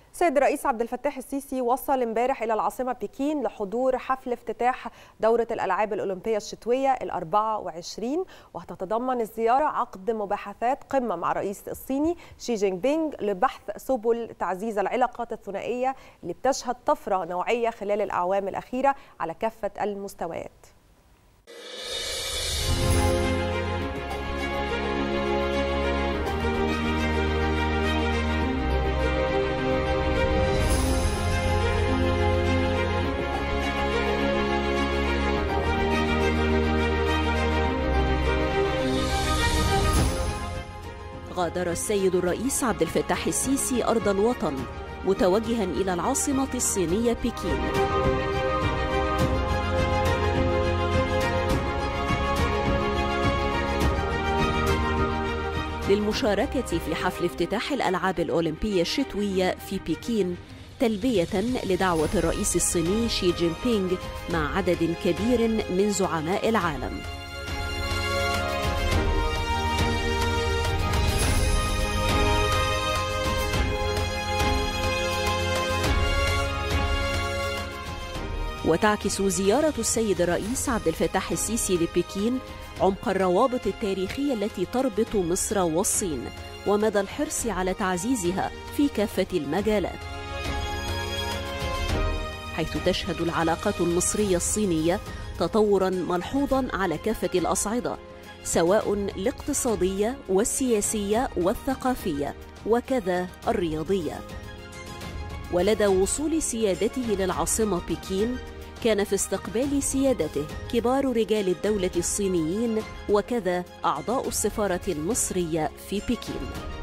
السيد الرئيس عبد الفتاح السيسي وصل امبارح إلى العاصمة بكين لحضور حفل افتتاح دورة الألعاب الأولمبية الشتوية ال24، وهتتضمن الزيارة عقد مباحثات قمة مع الرئيس الصيني شي جين بينغ لبحث سبل تعزيز العلاقات الثنائية اللي بتشهد طفرة نوعية خلال الأعوام الأخيرة على كافة المستويات. غادر السيد الرئيس عبد الفتاح السيسي أرض الوطن متوجها إلى العاصمة الصينية بكين. للمشاركة في حفل افتتاح الألعاب الأولمبية الشتوية في بكين تلبية لدعوة الرئيس الصيني شي جين بينغ مع عدد كبير من زعماء العالم. وتعكس زيارة السيد الرئيس عبد الفتاح السيسي لبكين عمق الروابط التاريخية التي تربط مصر والصين ومدى الحرص على تعزيزها في كافة المجالات، حيث تشهد العلاقات المصرية الصينية تطوراً ملحوظاً على كافة الأصعدة، سواء الاقتصادية والسياسية والثقافية وكذا الرياضية. ولدى وصول سيادته للعاصمة بكين كان في استقبال سيادته كبار رجال الدولة الصينيين وكذا أعضاء السفارة المصرية في بكين.